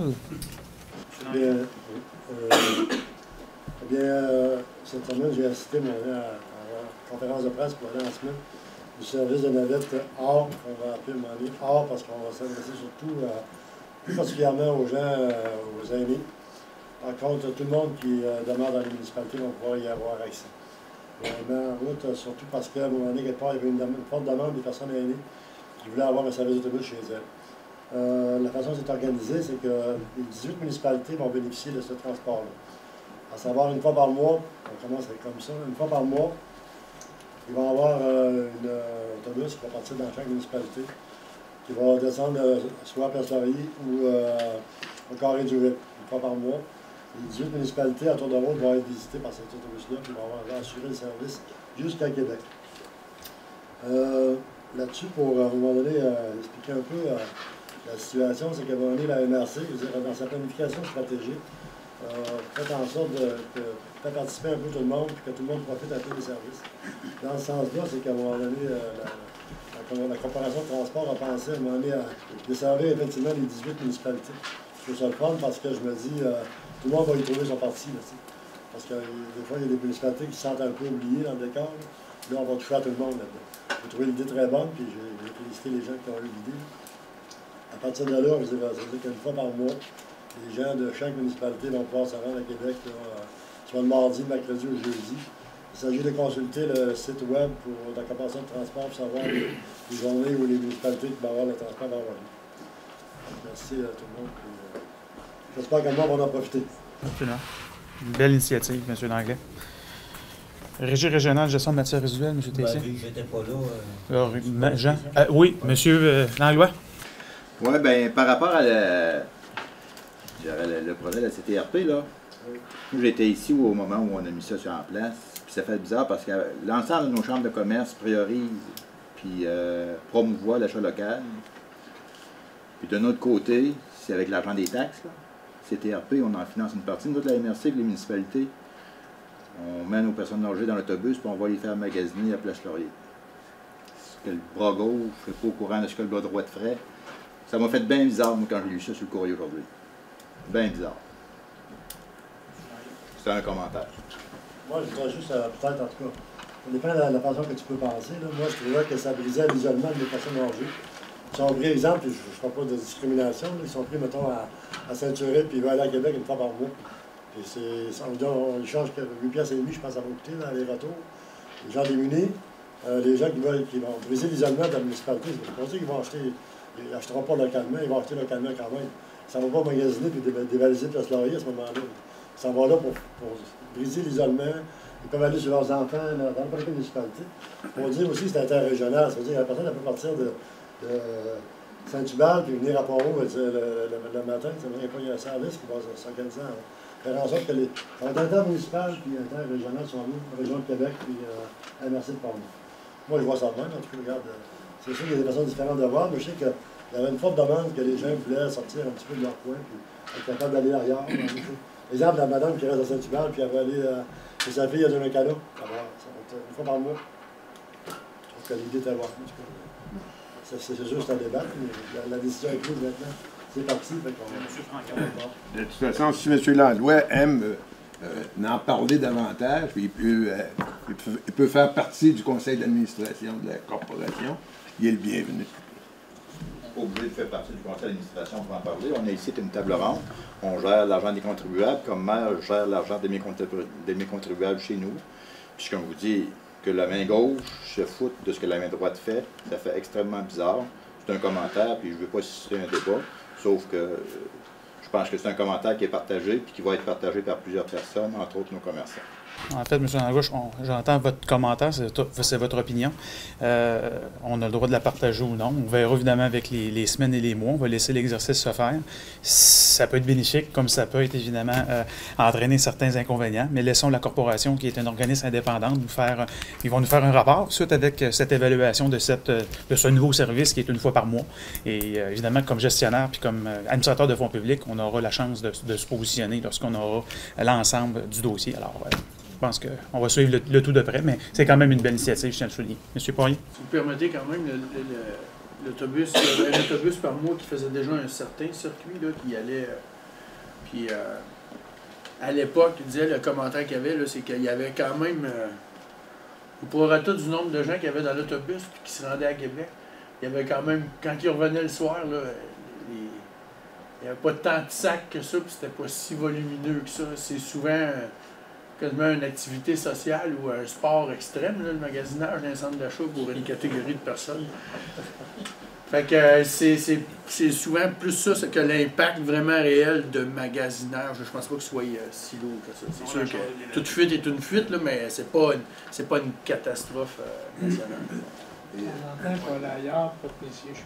Cette semaine, j'ai assisté à la conférence de presse pour le lancement du service de navette hors, on va appeler hors parce qu'on va s'adresser surtout plus particulièrement aux gens, aux aînés. Par contre, tout le monde qui demeure dans les municipalités va pouvoir y avoir accès. On met en route, surtout parce qu'à un moment donné, quelque part, il y avait une forte demande des personnes aînées qui voulaient avoir un service d'autobus chez elles. La façon dont c'est organisé, c'est que les 18 municipalités vont bénéficier de ce transport-là. À savoir, une fois par mois, on commence comme ça, une fois par mois, ils vont avoir un autobus qui va partir dans chaque municipalité, qui va descendre soit à Place-Laurier ou au Carré du Rip, une fois par mois. Les 18 municipalités à tour de rôle vont être visitées par cet autobus-là, qui va assurer le service jusqu'à Québec. Là-dessus, pour à un moment donné expliquer un peu la situation, c'est qu'à un moment donné, la MRC, dans sa planification stratégique, fait en sorte de faire participer un peu tout le monde, puis que tout le monde profite un peu des services. Dans ce sens-là, c'est qu'à un moment donné, la Corporation de transport a pensé à un moment donné à desservir effectivement les 18 municipalités. Je trouve ça le fun parce que je me dis, tout le monde va y trouver son parti. Là, parce que des fois, il y a des municipalités qui se sentent un peu oubliées dans le décor. Là, on va toucher à tout le monde là-dedans. J'ai trouvé l'idée très bonne, puis j'ai félicité les gens qui ont eu l'idée. À partir de là, je veux dire qu'une fois par mois, les gens de chaque municipalité vont pouvoir se rendre à Québec, là, soit le mardi, le mercredi ou le jeudi. Il s'agit de consulter le site web pour la Corporation de transport pour savoir les journées où les municipalités qui vont avoir le transport vont avoir lieu. Merci à tout le monde. J'espère que le monde va en profiter. Absolument. Une belle initiative, M. Langlais. Régie régionale de gestion de matières résiduelles, M. Tessier. Vu que je n'étais pas là. Jean? Oui, M. Langlois. Oui, bien, par rapport à le projet de la CTRP, là, j'étais ici au moment où on a mis ça en place. Puis ça fait bizarre parce que l'ensemble de nos chambres de commerce priorisent puis promouvoient l'achat local. Puis d'un autre côté, c'est avec l'argent des taxes, là. CTRP, on en finance une partie. Nous autres, la MRC, les municipalités, on met nos personnes âgées dans l'autobus puis on va les faire magasiner à Place-Laurier. Est-ce que le bras gauche, je ne suis pas au courant de ce que le bras droit de ferait. Ça m'a fait bien bizarre, moi, quand j'ai lu ça sur le courrier aujourd'hui. Bien bizarre. C'est un commentaire. Moi, je voudrais juste, peut-être en tout cas, ça dépend de la façon que tu peux penser. Là. Moi, je trouvais que ça brisait l'isolement des personnes âgées. Ils sont pris, exemple, puis je ne ferai pas de discrimination, là, ils sont pris, mettons, à Saint-Uré, puis ils vont aller à Québec une fois par mois. Puis on change 8 piastres et demi, je pense, ça va coûter dans les retours. Les gens démunis, les gens qui vont briser l'isolement de la municipalité, je pense qu'ils vont acheter, ils n'achèteront pas localement, ils vont acheter localement quand même. Ça ne va pas magasiner puis dévaliser Place-Laurier à ce moment-là. Ils s'en vont là pour briser l'isolement. Ils peuvent aller sur leurs enfants dans n'importe quelle municipalité. On dire aussi que c'est interrégional. Ça veut dire que la personne peut partir de Saint-Hubert puis venir à Pont-Rouge le matin. Ça veut dire qu'il y a un service qui va s'organiser. Faire en sorte que les intermunicipales puis interrégionales sont venus, région de Québec puis à la MRC de Pont-Rouge. Moi, je vois ça de même. En tout cas, regarde, c'est sûr qu'il y a des façons différentes de voir, mais je sais qu'il y avait une forte demande que les gens voulaient sortir un petit peu de leur coin puis être capables d'aller ailleurs. Exemple, la madame qui reste à Saint-Hubert puis elle va aller chez sa fille à Donnacala. Ça va être une fois par mois. Je trouve que l'idée est à voir. C'est juste un débat, mais la décision est prise maintenant. C'est parti, fait qu'on de toute façon, si M. Langlois aime en parler davantage, il peut faire partie du conseil d'administration de la corporation, il est le bienvenu. Pas obligé de faire partie du conseil d'administration pour en parler. On a ici une table ronde. On gère l'argent des contribuables. Comme maire, je gère l'argent de mes contribuables chez nous. Puis comme vous dis, que la main gauche se foute de ce que la main droite fait, ça fait extrêmement bizarre. C'est un commentaire, puis je ne veux pas susciter un débat, sauf que je pense que c'est un commentaire qui est partagé, puis qui va être partagé par plusieurs personnes, entre autres nos commerçants. En fait, M. Langlois, j'entends votre commentaire, c'est votre opinion. On a le droit de la partager ou non. On verra évidemment avec les semaines et les mois. On va laisser l'exercice se faire. Ça peut être bénéfique, comme ça peut être évidemment entraîner certains inconvénients. Mais laissons la corporation, qui est un organisme indépendant, ils vont nous faire un rapport suite avec cette évaluation de ce nouveau service qui est une fois par mois. Et évidemment, comme gestionnaire puis comme administrateur de fonds publics, on aura la chance de se positionner lorsqu'on aura l'ensemble du dossier. Alors, je pense qu'on va suivre le tout de près, mais c'est quand même une belle initiative, je tiens à le souligner. M. Poirier. Si vous permettez quand même, l'autobus, il y avait un autobus par mois qui faisait déjà un certain circuit, là, qui allait... puis à l'époque, il disait, le commentaire qu'il y avait, c'est qu'il y avait quand même... au prorata du nombre de gens qu'il y avait dans l'autobus puis qui se rendaient à Québec, il y avait quand même, quand ils revenaient le soir, là, il n'y avait pas tant de sacs que ça, puis c'était pas si volumineux que ça. C'est souvent... quasiment une activité sociale ou un sport extrême, là, le magasinage d'un centre d'achat pour une catégorie de personnes. Fait que c'est souvent plus ça que l'impact vraiment réel de magasinage. Je pense pas que ce soit si lourd que ça. C'est sûr que toute fuite est une fuite, là, mais c'est pas une catastrophe nationale. On entend qu'on aller ailleurs, pas de policiers chez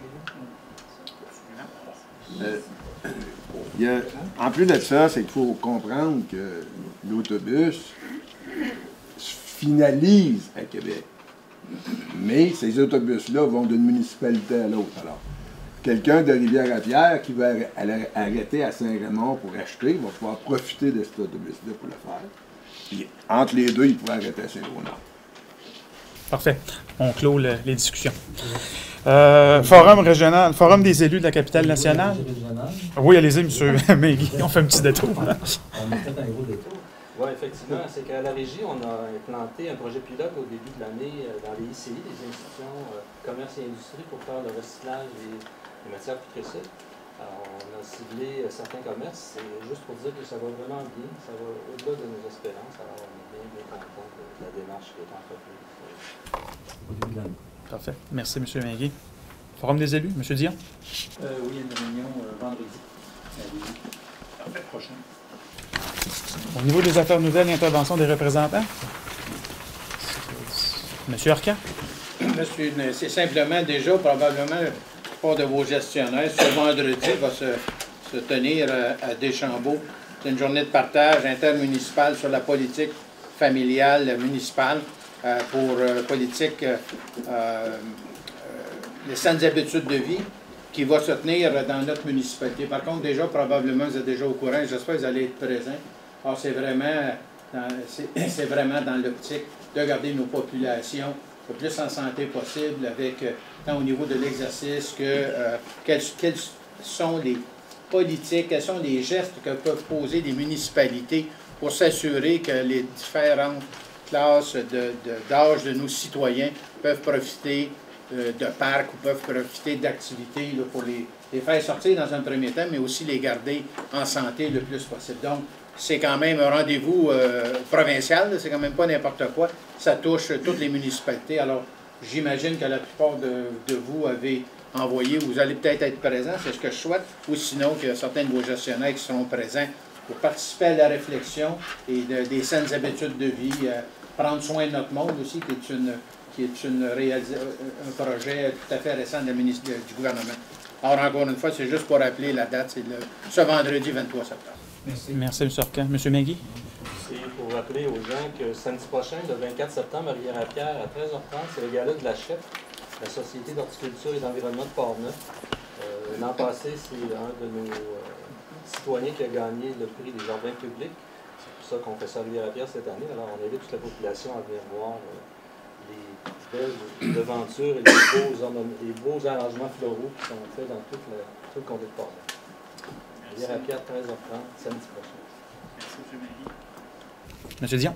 nous. En plus de ça, c'est qu'il faut comprendre que l'autobus se finalise à Québec. Mais ces autobus-là vont d'une municipalité à l'autre. Alors, quelqu'un de Rivière-à-Pierre qui va arrêter à Saint-Raymond pour acheter va pouvoir profiter de cet autobus-là pour le faire. Puis, entre les deux, il pourra arrêter à Saint-Léonard. Parfait. On clôt les discussions. Forum régional, Forum des élus de la capitale nationale. Oui, allez-y, M. Megui. On fait un petit détour. On a fait un gros détour. Oui, effectivement. C'est qu'à la Régie, on a implanté un projet pilote au début de l'année dans les ICI, les institutions commerce et industrie, pour faire le recyclage des matières putrescibles. Alors, on a ciblé certains commerces. C'est juste pour dire que ça va vraiment bien. Ça va au-delà de nos espérances. Alors, on est bien content de la démarche qui est entreprise au début de l'année. Parfait. Merci, M. Megui. Forum des élus, M. Dion? Oui, il y a une réunion vendredi. Parfait, prochain. Au niveau des affaires nouvelles et interventions des représentants? M. Arcan? C'est simplement déjà, probablement, pas de vos gestionnaires. Ce vendredi va se tenir à Deschambault. C'est une journée de partage intermunicipal sur la politique familiale municipale pour politique les saines habitudes de vie qui va se tenir dans notre municipalité. Par contre, déjà, probablement, vous êtes déjà au courant, j'espère que vous allez être présents. Alors, c'est vraiment dans l'optique de garder nos populations le plus en santé possible, avec tant au niveau de l'exercice que quelles sont les politiques, quels sont les gestes que peuvent poser les municipalités pour s'assurer que les différentes classes d'âge de nos citoyens peuvent profiter de parcs ou peuvent profiter d'activités pour les faire sortir dans un premier temps, mais aussi les garder en santé le plus possible. Donc, c'est quand même un rendez-vous provincial, c'est quand même pas n'importe quoi. Ça touche toutes les municipalités. Alors, j'imagine que la plupart de vous avez envoyé, vous allez peut-être être présents, c'est ce que je souhaite, ou sinon qu'il y a certains de vos gestionnaires qui seront présents pour participer à la réflexion et des saines habitudes de vie, prendre soin de notre monde aussi, qui est un projet tout à fait récent du gouvernement. Alors, encore une fois, c'est juste pour rappeler la date, c'est ce vendredi 23 septembre. Merci. Merci, M. Arcan. M. Megui? C'est pour rappeler aux gens que samedi prochain, le 24 septembre, à Rivière-à-Pierre, à 13h30, c'est le gala de la CHEP, la Société d'horticulture et d'environnement de Portneuf. L'an passé, c'est un de nos citoyens qui a gagné le prix des jardins publics. C'est pour ça qu'on fait ça à Rivière-à-Pierre cette année. Alors, on invite toute la population à venir voir les belles devantures et les beaux arrangements floraux qui sont faits dans tout le comté de Portneuf. Rivière-à-Pierre, 13h30, samedi prochain. Merci, M. Megui. M. Dion?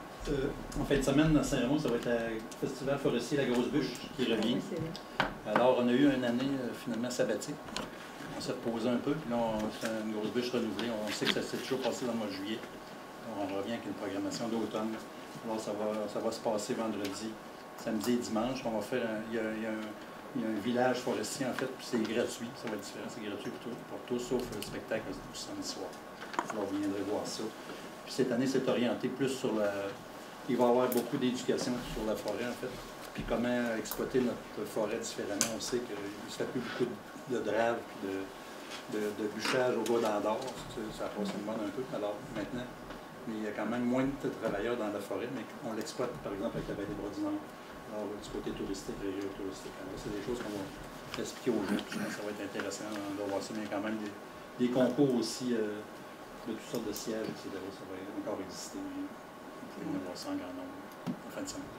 En fin de semaine, dans Saint-Raymond, ça va être le Festival forestier La Grosse Bûche qui revient. Alors, on a eu une année finalement sabbatique. On s'est reposé un peu, puis là, on fait une grosse bûche renouvelée. On sait que ça s'est toujours passé dans le mois de juillet. Alors, on revient avec une programmation d'automne. Alors, ça va se passer vendredi, samedi et dimanche. On va faire il y a un village forestier, en fait, puis c'est gratuit. Ça va être différent, c'est gratuit pour tous, sauf le spectacle du samedi soir. Alors, vous viendrez voir ça. Puis cette année, c'est orienté plus sur la... Il va y avoir beaucoup d'éducation sur la forêt, en fait. Puis comment exploiter notre forêt différemment. On sait qu'il ne se fait plus beaucoup de drave puis de bûchage au bois d'Andorre. Ça passe une mode un peu. Alors, maintenant, il y a quand même moins de travailleurs dans la forêt, mais on l'exploite, par exemple, avec la vallée de Bras-du-Nord. Alors, du côté touristique, région touristique. Alors, c'est des choses qu'on va expliquer aux gens. Je pense que ça va être intéressant de voir ça. Mais il y a quand même des concours aussi de toutes sortes de sièges, etc. Ça va encore exister. Vous pouvez voir ça en grand nombre en fin de semaine.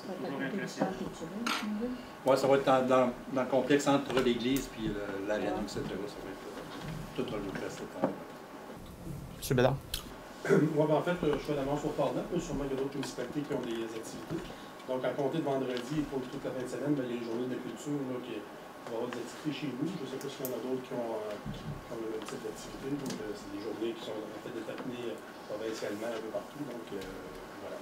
Oui, ça va être dans le complexe entre l'église et l'arène, etc. Ça va être tout regroupé à cet endroit. M. Bédard? Oui, en fait, je fais l'annonce au Portneuf, mais sûrement il y a d'autres municipalités qui ont des activités. Donc, à compter de vendredi, pour toute la fin de semaine, il y a les journées de culture là, qui vont avoir des activités chez nous. Je ne sais pas s'il y en a d'autres qui ont le même type d'activité. Donc, c'est des journées qui sont en fait déterminées provincialement essentiellement un peu partout. Donc, voilà.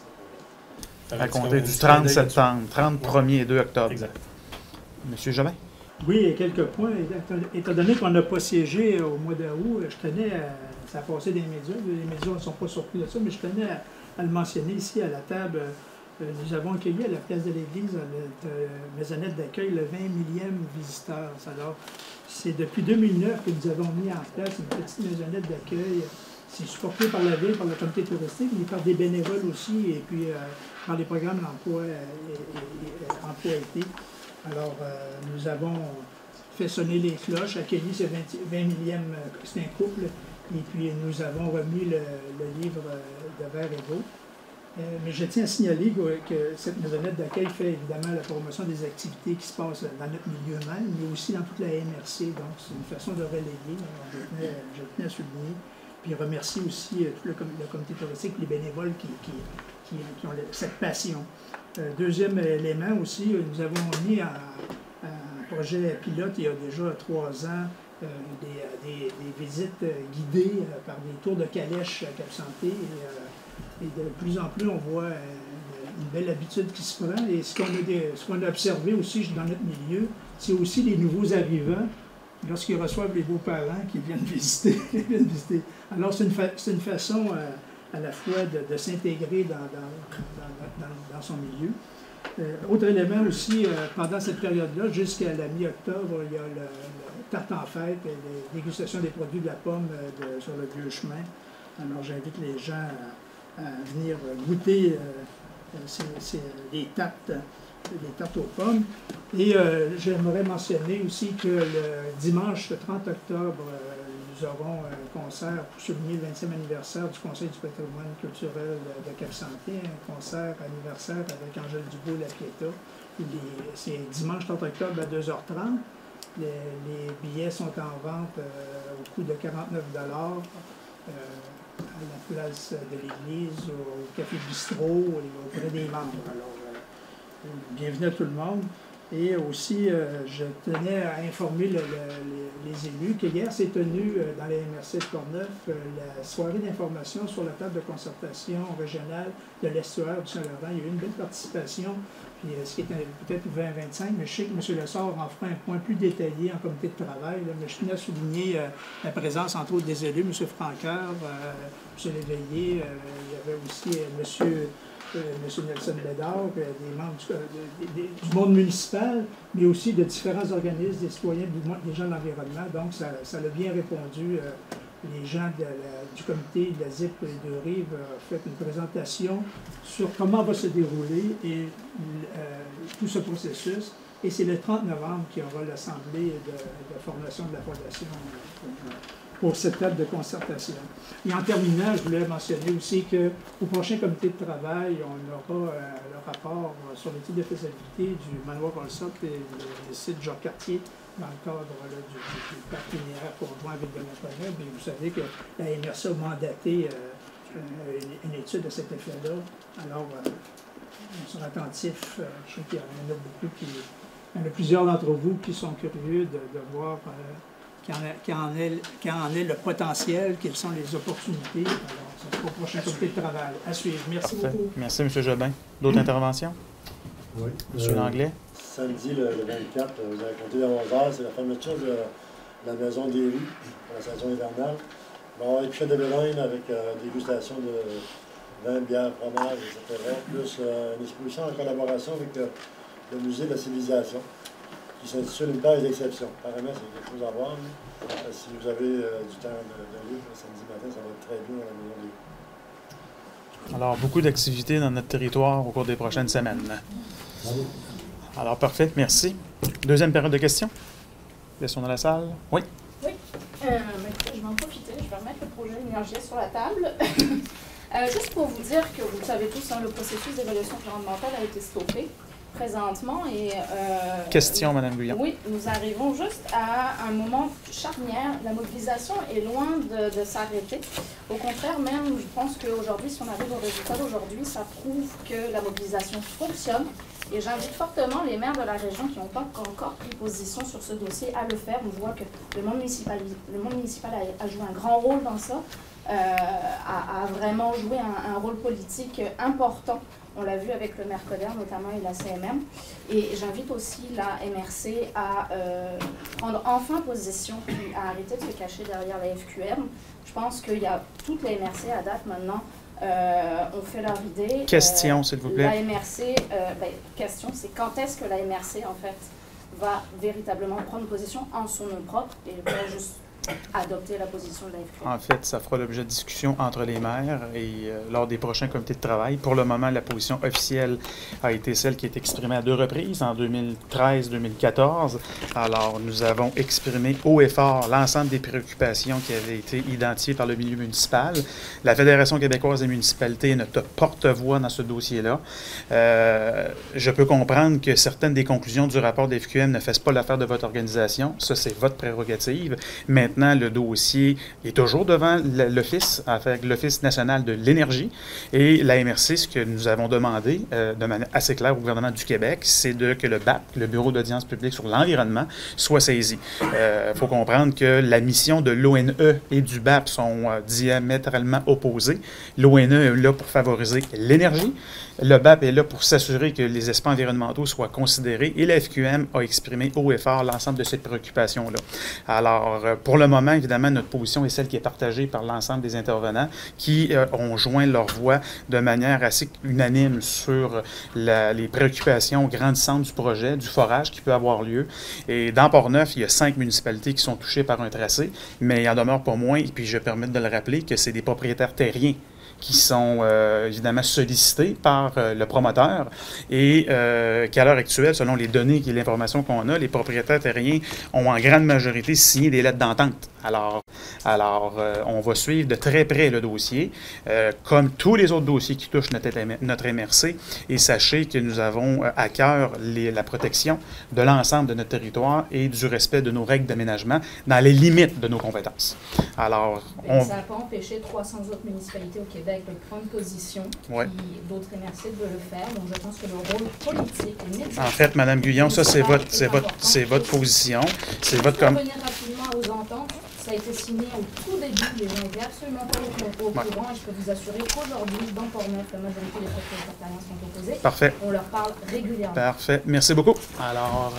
À compter du 30 septembre, 30 1er et 2 octobre. Exact. Monsieur Jobin? Oui, quelques points. Étant donné qu'on n'a pas siégé au mois d'août, je tenais à... Ça a passé des médias. Les médias ne sont pas surpris de ça, mais je tenais à le mentionner ici à la table. Nous avons accueilli à la place de l'Église, à notre maisonnette d'accueil, le 20 millième visiteur. Alors, c'est depuis 2009 que nous avons mis en place une petite maisonnette d'accueil. C'est supporté par la ville, par le comité touristique, mais par des bénévoles aussi, et puis par les programmes d'emploi été. Alors, nous avons fait sonner les cloches, accueilli ce 20 millième, c'est un couple, et puis nous avons remis le livre de Vert et Beau. Mais je tiens à signaler que cette maisonnette d'accueil fait évidemment la promotion des activités qui se passent dans notre milieu même, mais aussi dans toute la MRC. Donc, c'est une façon de relayer. Je tenais à souligner. Puis remercier aussi tout le comité touristique, les bénévoles qui ont cette passion. Deuxième élément aussi, nous avons mis un projet pilote il y a déjà 3 ans, des visites guidées par des tours de calèche à Cap-Santé. Et de plus en plus, on voit une belle habitude qui se prend. Et ce qu'on a observé aussi dans notre milieu, c'est aussi les nouveaux arrivants, lorsqu'ils reçoivent les beaux-parents qui viennent visiter. Alors, c'est une façon à la fois de s'intégrer dans son milieu. Autre élément aussi, pendant cette période-là, jusqu'à la mi-octobre, il y a le tarte en fête, et les dégustations des produits de la pomme sur le vieux chemin. Alors, j'invite les gens à venir goûter les tartes aux pommes. Et j'aimerais mentionner aussi que le dimanche 30 octobre, nous aurons un concert pour souligner le 20e anniversaire du Conseil du patrimoine culturel de Cap-Santé, un concert anniversaire avec Angèle Dubois-La Pieta. C'est dimanche 30 octobre à 2h30. Les billets sont en vente au coût de 49 $. À la place de l'Église, au Café Bistrot, auprès des membres. Alors, bienvenue à tout le monde. Et aussi, je tenais à informer les élus que hier s'est tenue dans la MRC de Portneuf la soirée d'information sur la table de concertation régionale de l'estuaire du Saint-Laurent. Il y a eu une belle participation, puis ce qui était peut-être 20-25, mais je sais que M. Lessard en fera un point plus détaillé en comité de travail. Là, mais je tenais à souligner la présence, entre autres, des élus, M. Francoeur, M. Léveillé, il y avait aussi M. Nelson Bédard, des membres du monde municipal, mais aussi de différents organismes, des citoyens, des gens de l'environnement. Donc, ça a bien répondu. Les gens du comité de la ZIP et de Rive ont fait une présentation sur comment va se dérouler tout ce processus. Et c'est le 30 novembre qu'il y aura l'assemblée de formation de la Fondation pour cette table de concertation. Et en terminant, je voulais mentionner aussi qu'au prochain comité de travail, on aura le rapport sur l'étude de faisabilité du manoir Olsop et le site Jean-Cartier dans le cadre du parc linéaire pour voir avec de Portneuf. Et vous savez que la MRC a mandaté une étude de cet effet-là. Alors, on sera attentifs. Je sais qu'il y en a beaucoup il y en a plusieurs d'entre vous qui sont curieux de voir quand en est le potentiel, quelles sont les opportunités. Alors, ça sera au prochain comité de travail. À suivre. Merci beaucoup. Merci, M. Jobin. D'autres interventions? Oui. M. Langlais? Samedi, le 24, vous avez compté à 11h, c'est la fermeture de la maison des rues pour la saison hivernale. On va avoir une fête de Bélène avec dégustation de vin, bière, fromage, etc. Plus une exposition en collaboration avec le musée de la civilisation, qui s'intitule Une paire d'exceptions. Apparemment, c'est quelque chose à voir. Si vous avez du temps de lire, samedi matin, ça va être très bien à la maison des rues. Alors, beaucoup d'activités dans notre territoire au cours des prochaines semaines. Alors, parfait, merci. Deuxième période de questions. Questions dans la salle? Oui. Oui. Écoutez, je vais en profiter. Je vais remettre le projet Énergie sur la table. Juste pour vous dire que vous le savez tous, le processus d'évaluation environnementale a été stoppé présentement. Et, question, Mme Guyon. Oui, nous arrivons juste à un moment charnière. La mobilisation est loin de s'arrêter. Au contraire, même, je pense qu'aujourd'hui, si on arrive au résultat d'aujourd'hui, ça prouve que la mobilisation fonctionne. Et j'invite fortement les maires de la région qui n'ont pas encore pris position sur ce dossier à le faire. On voit que le monde municipal a joué un grand rôle dans ça. a vraiment joué un rôle politique important. On l'a vu avec le Mercoder notamment et la CMM. Et j'invite aussi la MRC à prendre enfin position et à arrêter de se cacher derrière la FQM. Je pense qu'il y a toutes les MRC à date maintenant ont fait leur idée. Question, s'il vous plaît. La MRC, question, c'est quand est-ce que la MRC, en fait, va véritablement prendre position en son nom propre et pas juste adopter la position de la FQM. En fait, ça fera l'objet de discussion entre les maires et lors des prochains comités de travail. Pour le moment, la position officielle a été celle qui est exprimée à 2 reprises, en 2013-2014. Alors, nous avons exprimé haut et fort l'ensemble des préoccupations qui avaient été identifiées par le milieu municipal. La Fédération québécoise des municipalités est notre porte-voix dans ce dossier-là. Je peux comprendre que certaines des conclusions du rapport des FQM ne fassent pas l'affaire de votre organisation. Ça, c'est votre prérogative. Maintenant, le dossier est toujours devant l'Office, avec l'Office national de l'énergie. Et la MRC, ce que nous avons demandé de manière assez claire au gouvernement du Québec, c'est que le BAP, le Bureau d'audience publique sur l'environnement, soit saisi. Il faut comprendre que la mission de l'ONE et du BAP sont diamétralement opposées. L'ONE est là pour favoriser l'énergie. Le BAP est là pour s'assurer que les aspects environnementaux soient considérés et la FQM a exprimé haut et fort l'ensemble de ces préoccupations-là. Alors, pour le moment, évidemment, notre position est celle qui est partagée par l'ensemble des intervenants qui ont joint leur voix de manière assez unanime sur les préoccupations grandissantes du projet, du forage qui peut avoir lieu. Et dans Portneuf, il y a 5 municipalités qui sont touchées par un tracé, mais il en demeure pas moins, et puis je vais permettre de le rappeler, que c'est des propriétaires terriens qui sont évidemment sollicités par le promoteur et qu'à l'heure actuelle, selon les données et l'information qu'on a, les propriétaires terriens ont en grande majorité signé des lettres d'entente. Alors, on va suivre de très près le dossier, comme tous les autres dossiers qui touchent notre MRC, et sachez que nous avons à cœur la protection de l'ensemble de notre territoire et du respect de nos règles d'aménagement dans les limites de nos compétences. Alors, ça n'a pas empêché 300 autres municipalités au Québec de prendre position, ouais. D'autres MRC de le faire, donc je pense que le rôle politique et médiatique... En fait, Mme Guyon, ça c'est votre position, c'est votre... Pour revenir rapidement aux ententes, ça a été signé au tout début, les gens n'étaient absolument pas au courant, et je peux vous assurer qu'aujourd'hui, dans Portneuf, la majorité des propriétaires terriens sont opposés. Parfait. On leur parle régulièrement. Parfait. Merci beaucoup. Alors,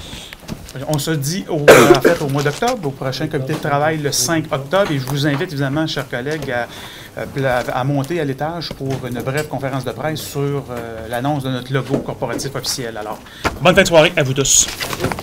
on se dit au mois d'octobre, au prochain comité de travail le 5 octobre, et je vous invite évidemment, chers collègues, à monter à l'étage pour une brève conférence de presse sur l'annonce de notre logo corporatif officiel. Alors, bonne fin de soirée à vous tous.